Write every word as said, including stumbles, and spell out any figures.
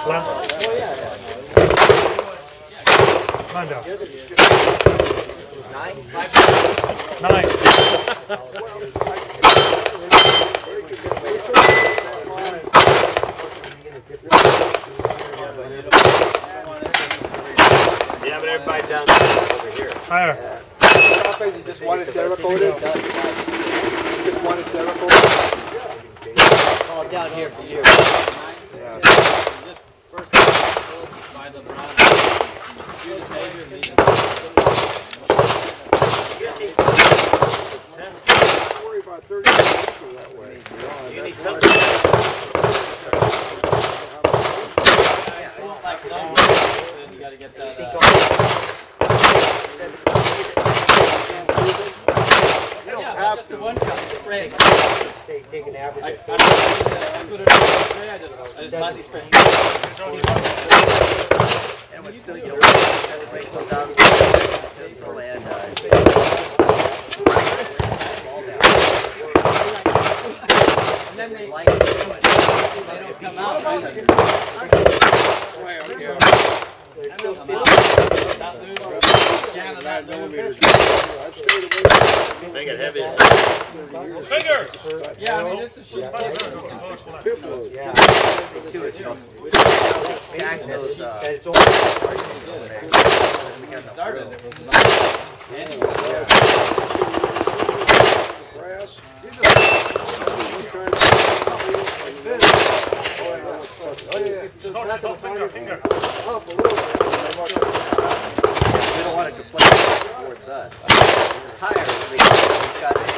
Left. Nine down. Nine? Nine. Yeah, but everybody down over here. Higher. You just want it Cerakoted? You just want it Cerakoted? All down here for you. Yeah. Don't worry about thirty people that way. You need something. You gotta get that. You don't have to. One shot. Spray. Take, take an average. I, I, put it, I put it in the spray. I just, I just lightly spray. And what's still, you know, everybody goes out with the pistol and uh, And then they, light. they don't come out. Make it heavy. Fingers! Yeah, I mean, it's a shit. Yeah. Too is, you know, stack those. Uh, Started. It was Brass. Finger. we don't want it to deflect towards us. The tire, we got